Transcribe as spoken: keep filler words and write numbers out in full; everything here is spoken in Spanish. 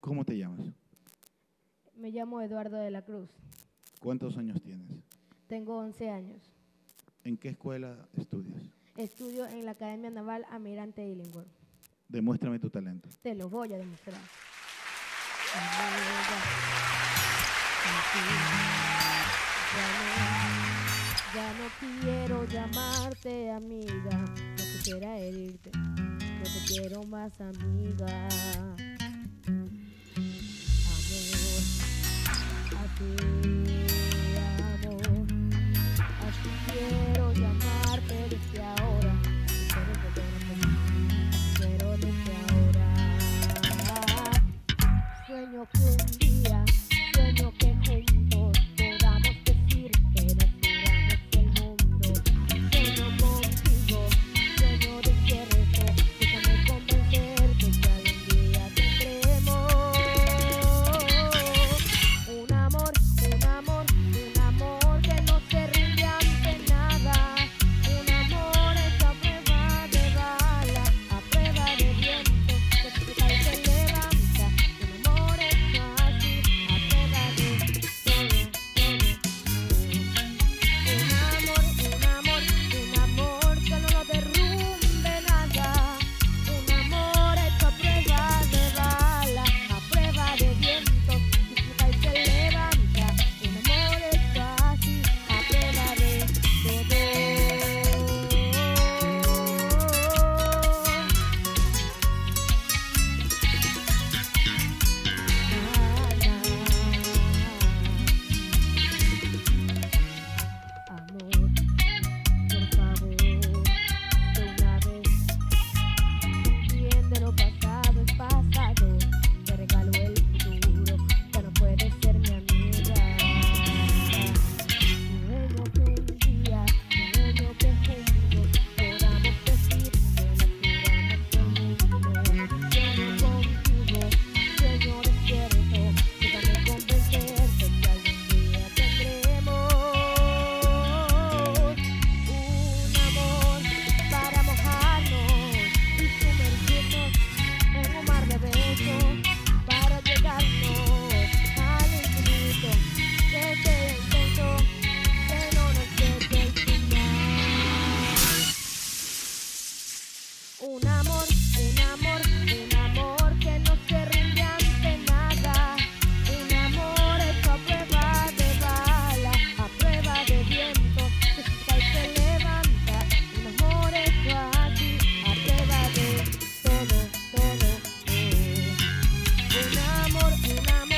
¿Cómo te llamas? Me llamo Eduardo de la Cruz. ¿Cuántos años tienes? Tengo once años. ¿En qué escuela estudias? Estudio en la Academia Naval Almirante Illingworth. Demuéstrame tu talento. Te lo voy a demostrar. Ya no, ya no quiero llamarte amiga, no quisiera herirte, no te quiero más amiga. Amor, así, amor, así quiero llamarte desde ahora, pero desde ahora. Sueño que un día, sueño que juntos podamos decir que nos juramos el mundo. Sueño contigo, sueño despierto, déjame convencerte que algún día tendremos un amor, un amor, un amor que no se rinde ante nada. Un amor hecho a prueba de bala, a prueba de viento, que se cae y se levanta. Un amor hecho así, a prueba de todo, todo. Un amor, un amor, un amor que no lo derrumbe nada. Un amor hecho a prueba de bala, a prueba de viento, que se cae y se levanta. Un amor hecho así, a prueba de todo. Amor, por favor, de una vez, entiende lo pasado es pasado. Te regalo el futuro, ya no puedes ser mi amiga. Sueño que un día, sueño que juntos podamos decir que nos juramos el mundo. Sueño contigo, sueño despierto, déjame convencerte que algún día tendremos un amor para mojarnos y sumergirnos en un mar de besos, para llegarnos al infinito, que sea intenso, que no nos deje el final. Un amor, un amor, un amor que no se rinde ante nada. Un amor hecho a prueba de bala, a prueba de viento, que se cae y se levanta. Un amor hecho así, a prueba de todo, todo. Oh. Un amor, un amor.